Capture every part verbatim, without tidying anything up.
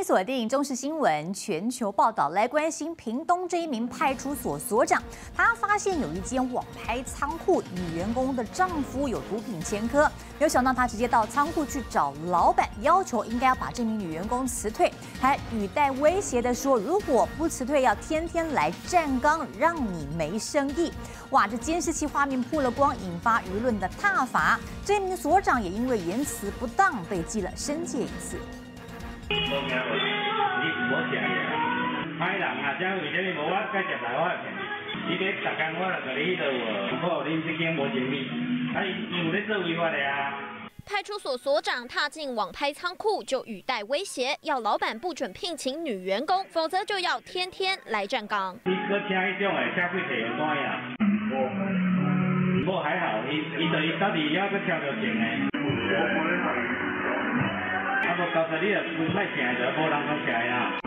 锁定中视新闻全球报道，来关心屏东这一名派出所所长，他发现有一间网拍仓库，女员工的丈夫有毒品前科，没有想到他直接到仓库去找老板，要求应该要把这名女员工辞退，还语带威胁的说，如果不辞退，要天天来站岗，让你没生意。哇，这监视器画面曝了光，引发舆论的挞伐。这名所长也因为言辞不当被记了申诫一次。 无惊无，你唔好食嘢。歹人啊，这为什么无我介绍来我骗你？你别逐工我来甲你迄落无，不过恁这间无情理，啊，伊有咧做违法的啊。 派出所所长踏进网拍仓库，就语带威胁，要老板不准聘请女员工，否则就要天天来站岗。 你搁请迄种的社会地有单呀？不过还好，伊伊就伊到底要搁挑着钱的。 啊，无交代你啊，卖请就无人通请啊。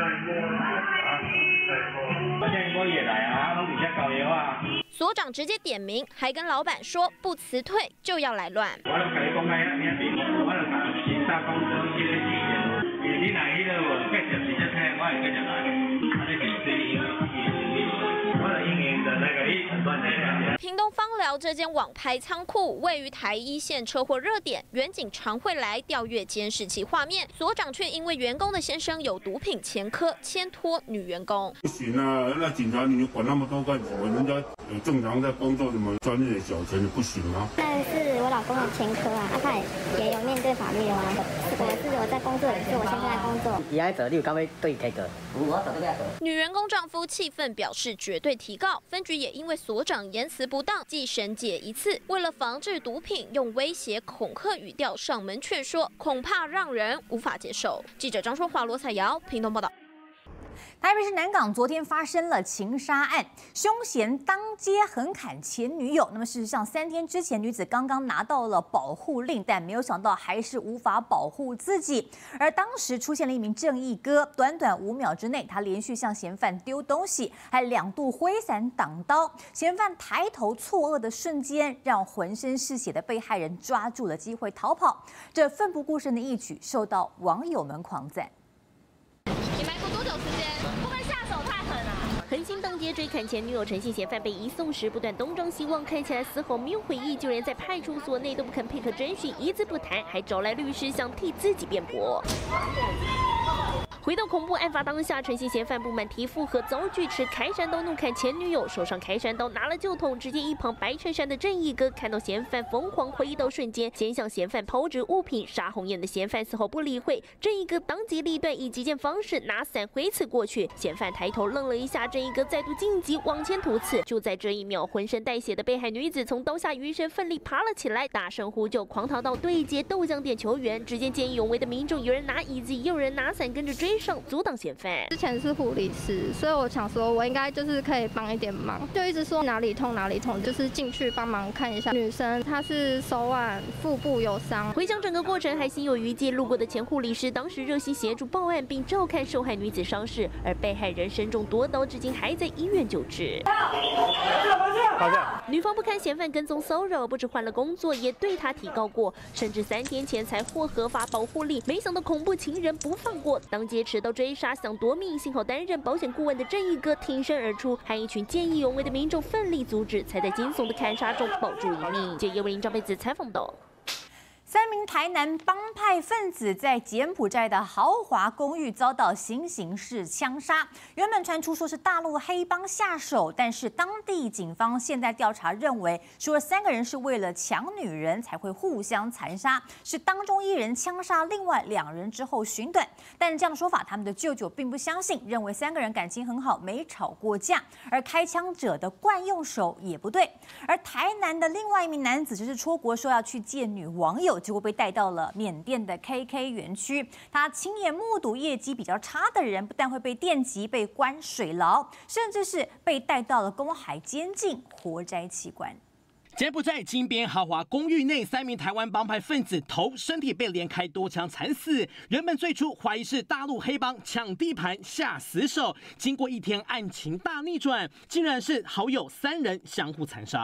我现在无也来啊，拢伫遮交药啊。 所长直接点名，还跟老板说不辞退就要来乱。 我拢甲你讲开啊，你别我拢甲其他公司迄个意见，你你若迄个无继续直接听，我会继续来。啊，你就是我就应应着那个伊很断的。 屏东芳寮这间网拍仓库位于台一线车祸热点，员警常会来调阅监视器画面，所长却因为员工的先生有毒品前科，牵拖女员工。 不行啊，那警察你管那么多干什么？人家有正常在工作，什么专业的小钱不行吗？ 但是我老公有前科啊，他也有面对法律的啊。我是我在工作，也是我现在在工作。 伊爱做，你有敢要对提告？我做对要做。 女员工丈夫气愤表示绝对提告，分局也因为所长言辞不当，记申诫一次。为了防治毒品，用威胁恐吓语调上门劝说，恐怕让人无法接受。记者张淑华、罗彩瑶，屏东报道。 台北市南港昨天发生了情杀案，凶嫌当街横砍前女友。那么事实上，三天之前女子刚刚拿到了保护令，但没有想到还是无法保护自己。而当时出现了一名正义哥，短短五秒之内，他连续向嫌犯丢东西，还两度挥伞挡刀。嫌犯抬头错愕的瞬间，让浑身是血的被害人抓住了机会逃跑。这奋不顾身的一举，受到网友们狂赞。 你埋伏多久时间？会不会下手太狠啊？ 狠心当街追砍前女友陈姓嫌犯被移送时，不断东张西望，看起来丝毫没有悔意，就连在派出所内都不肯配合侦讯，一字不谈，还找来律师想替自己辩驳。 回到恐怖案发当下，陈姓嫌犯不满提复合，遭锯齿，开山刀怒砍前女友，手上开山刀拿了就捅，直接一旁白衬衫的正义哥看到嫌犯疯狂挥刀瞬间，先向嫌犯抛掷物品，杀红眼的嫌犯丝毫不理会，正义哥当机立断，以击剑方式拿伞挥刺过去，嫌犯抬头愣了一下，正义哥再度晋级往前突刺，就在这一秒，浑身带血的被害女子从刀下余生奋力爬了起来，大声呼救，狂逃到对街豆浆店求援，只见见义勇为的民众，有人拿椅子，也有人拿伞跟着追。 上阻挡嫌犯。 之前是护理师，所以我想说，我应该就是可以帮一点忙，就一直说哪里痛哪里痛，就是进去帮忙看一下。女生她是手腕、腹部有伤。 回想整个过程，还心有余悸。路过的前护理师当时热心协助报案，并照看受害女子伤势，而被害人身中多刀，至今还在医院救治。女方不堪嫌犯跟踪骚扰，不止换了工作，也对她提告过，甚至三天前才获合法保护令，没想到恐怖情人不放过，当街持刀追杀，想夺命。幸好担任保险顾问的正义哥挺身而出，和一群见义勇为的民众奋力阻止，才在惊悚的砍杀中保住一命。记者叶文林、张佩子采访到。 三名台南帮派分子在柬埔寨的豪华公寓遭到行刑式枪杀。原本传出说是大陆黑帮下手，但是当地警方现在调查认为，说三个人是为了抢女人才会互相残杀，是当中一人枪杀另外两人之后寻短。但是这样的说法，他们的舅舅并不相信，认为三个人感情很好，没吵过架，而开枪者的惯用手也不对。而台南的另外一名男子只是出国说要去见女网友。 结果被带到了缅甸的 K K 园区，他亲眼目睹业绩比较差的人不但会被电击、被关水牢，甚至是被带到了公海监禁，活摘器官。 柬埔寨金边豪华公寓内，三名台湾帮派分子头、身体被连开多枪惨死。原本最初怀疑是大陆黑帮抢地盘下死手，经过一天案情大逆转，竟然是好友三人相互残杀。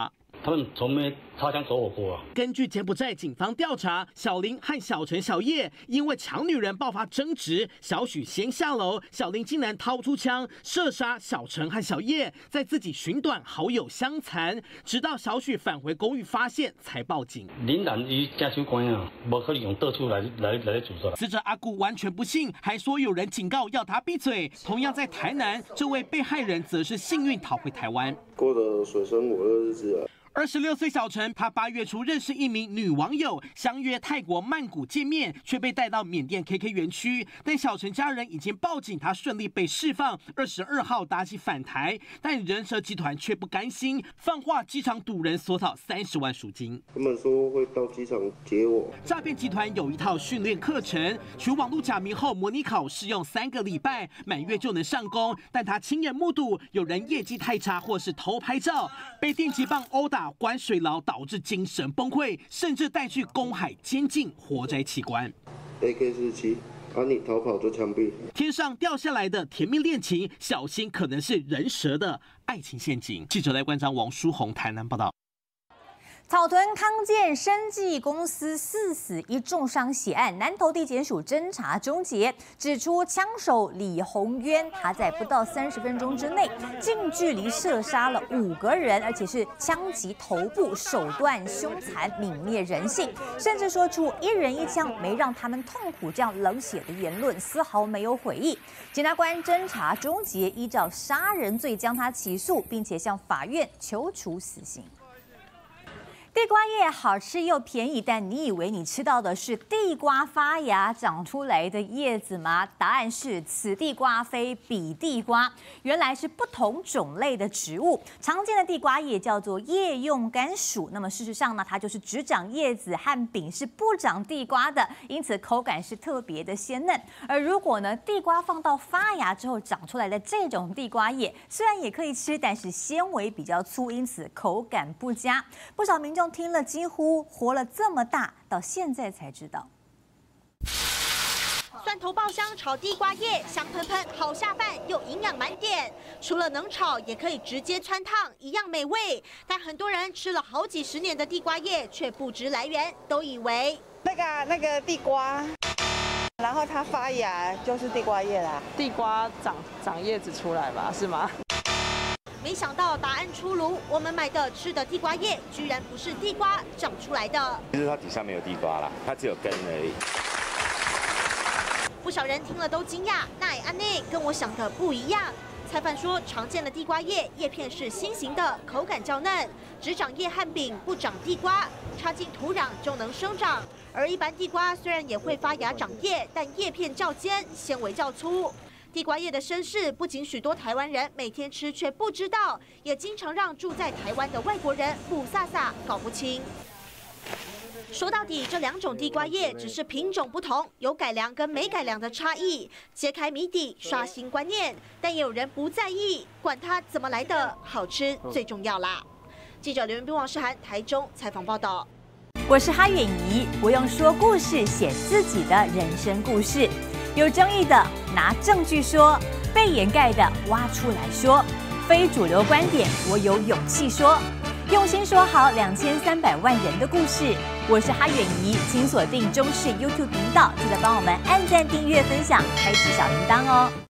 他们从没擦枪走火过啊。 根据柬埔寨警方调查，小林和小陈、小叶因为抢女人爆发争执，小许先下楼，小林竟然掏出枪射杀小陈和小叶，在自己寻短，好友相残，直到小许返回公寓发现才报警。 林然伊家手关啊，无可能用刀出来来来自杀。 死者阿顾完全不信，还说有人警告要他闭嘴。同样在台南，这位被害人则是幸运逃回台湾， 过得水深火热日子啊。 二十六岁小陈，他八月初认识一名女网友，相约泰国曼谷见面，却被带到缅甸 K K 园区。但小陈家人已经报警，他顺利被释放。二十二号搭机返台，但人蛇集团却不甘心，放话机场堵人索讨三十万赎金。 他们说会到机场接我。 诈骗集团有一套训练课程，取网络假名后模拟考试用三个礼拜，满月就能上工。但他亲眼目睹有人业绩太差，或是偷拍照，被电击棒殴打。关水牢导致精神崩溃，甚至带去公海监禁活摘器官。 A K 四十七，啊，你逃跑就枪毙。 天上掉下来的甜蜜恋情，小心可能是人蛇的爱情陷阱。记者赖冠章、王书宏台南报道。 草屯康健生技公司四死一重伤血案，南投地检署侦查终结，指出枪手李宏渊他在不到三十分钟之内近距离射杀了五个人，而且是枪击头部，手段凶残，泯灭人性，甚至说出一人一枪没让他们痛苦这样冷血的言论，丝毫没有悔意。检察官侦查终结，依照杀人罪将他起诉，并且向法院求处死刑。地瓜叶好吃又便宜，但你以为你吃到的是地瓜发芽长出来的叶子吗？答案是此地瓜非彼地瓜，原来是不同种类的植物。常见的地瓜叶叫做叶用甘薯，那么事实上呢，它就是只长叶子和柄，是不长地瓜的，因此口感是特别的鲜嫩。而如果呢，地瓜放到发芽之后长出来的这种地瓜叶，虽然也可以吃，但是纤维比较粗，因此口感不佳。不少民众听了几乎活了这么大，到现在才知道。 蒜头爆香炒地瓜叶，香喷喷，好下饭又营养满点。除了能炒，也可以直接汆烫，一样美味。但很多人吃了好几十年的地瓜叶，却不知来源，都以为那个那个地瓜，然后它发芽就是地瓜叶啦。 地瓜长长叶子出来吧，是吗？ 没想到答案出炉，我们买的吃的地瓜叶居然不是地瓜长出来的。 其实它底下没有地瓜啦，它只有根而已。 不少人听了都惊讶，那安内跟我想的不一样。菜贩说，常见的地瓜叶叶片是心形的，口感较嫩，只长叶和柄，不长地瓜，插进土壤就能生长。而一般地瓜虽然也会发芽长叶，但叶片较尖，纤维较粗。地瓜叶的身世，不仅许多台湾人每天吃却不知道，也经常让住在台湾的外国人不飒飒搞不清。说到底，这两种地瓜叶只是品种不同，有改良跟没改良的差异。揭开谜底，刷新观念，但也有人不在意，管它怎么来的，好吃最重要啦。记者刘元斌、王诗涵台中采访报道。 我是哈远怡，我用说故事写自己的人生故事。有争议的拿证据说，被掩盖的挖出来说，非主流观点我有勇气说，用心说好两千三百万人的故事。我是哈远怡，请锁定中视 YouTube 频道，记得帮我们按赞、订阅、分享，开启小铃铛哦。